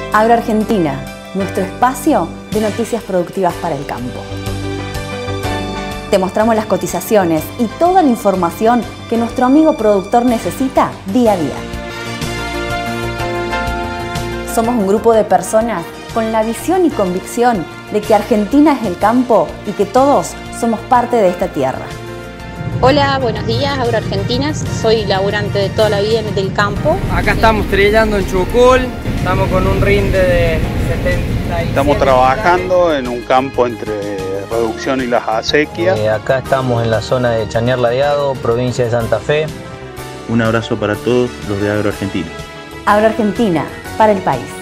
Agroargentina, nuestro espacio de noticias productivas para el campo. Te mostramos las cotizaciones y toda la información que nuestro amigo productor necesita día a día. Somos un grupo de personas con la visión y convicción de que Argentina es el campo y que todos somos parte de esta tierra. Hola, buenos días, Agroargentinas. Soy laburante de toda la vida del campo. Acá estamos trillando en Chucul, estamos con un rinde de 70. Estamos trabajando en un campo entre reducción y las acequias. Acá estamos en la zona de Chañar Ladeado, provincia de Santa Fe. Un abrazo para todos los de Agroargentina. Agroargentina, para el país.